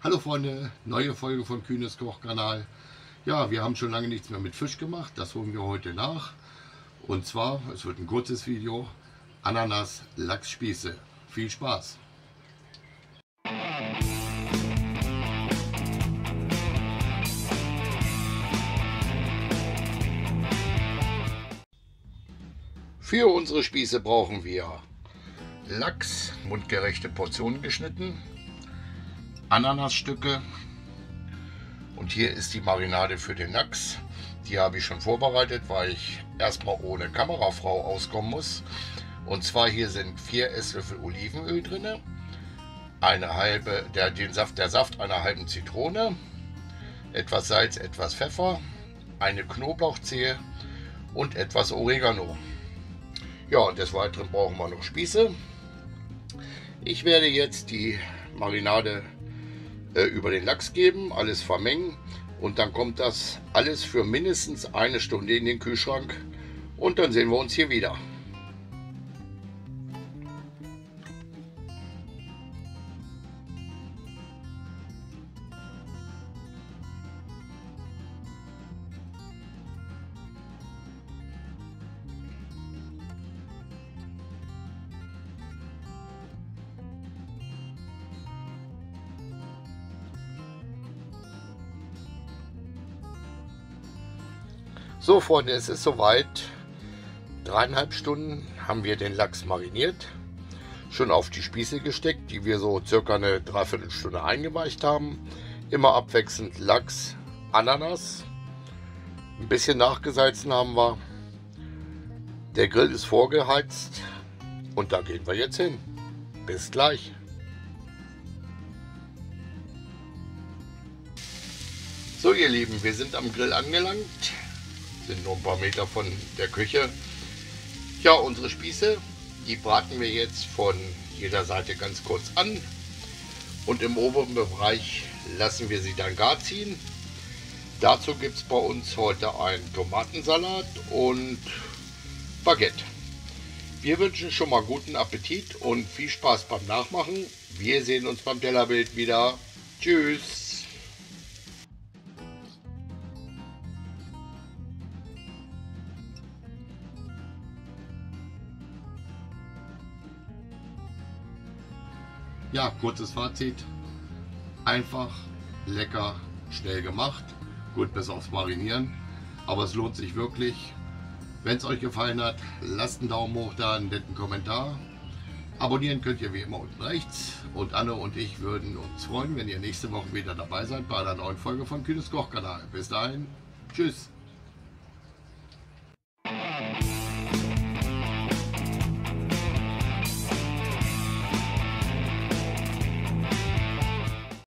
Hallo Freunde, neue Folge von Kühnes Kochkanal. Ja, wir haben schon lange nichts mehr mit Fisch gemacht, das holen wir heute nach. Und zwar, es wird ein kurzes Video, Ananas-Lachsspieße. Viel Spaß! Für unsere Spieße brauchen wir Lachs, mundgerechte Portionen geschnitten, Ananasstücke und hier ist die Marinade für den Lachs. Die habe ich schon vorbereitet, weil ich erstmal ohne Kamerafrau auskommen muss. Und zwar hier sind 4 Esslöffel Olivenöl drin, der Saft einer halben Zitrone, etwas Salz, etwas Pfeffer, eine Knoblauchzehe und etwas Oregano. Ja, und des Weiteren brauchen wir noch Spieße. Ich werde jetzt die Marinade über den Lachs geben, alles vermengen und dann kommt das alles für mindestens eine Stunde in den Kühlschrank und dann sehen wir uns hier wieder. So Freunde, es ist soweit. 3,5 Stunden haben wir den Lachs mariniert, schon auf die Spieße gesteckt, die wir so circa eine Dreiviertelstunde eingeweicht haben. Immer abwechselnd Lachs, Ananas, ein bisschen nachgesalzen haben wir. Der Grill ist vorgeheizt und da gehen wir jetzt hin. Bis gleich. So ihr Lieben, wir sind am Grill angelangt. Sind nur ein paar Meter von der Küche. Ja, unsere Spieße, die braten wir jetzt von jeder Seite ganz kurz an und im oberen Bereich lassen wir sie dann gar ziehen. Dazu gibt es bei uns heute einen Tomatensalat und Baguette. Wir wünschen schon mal guten Appetit und viel Spaß beim Nachmachen. Wir sehen uns beim Tellerbild wieder. Tschüss! Ja, kurzes Fazit. Einfach, lecker, schnell gemacht. Gut, bis aufs Marinieren. Aber es lohnt sich wirklich. Wenn es euch gefallen hat, lasst einen Daumen hoch da, einen netten Kommentar. Abonnieren könnt ihr wie immer unten rechts. Und Anne und ich würden uns freuen, wenn ihr nächste Woche wieder dabei seid bei einer neuen Folge von Kühnes Kochkanal. Bis dahin, tschüss.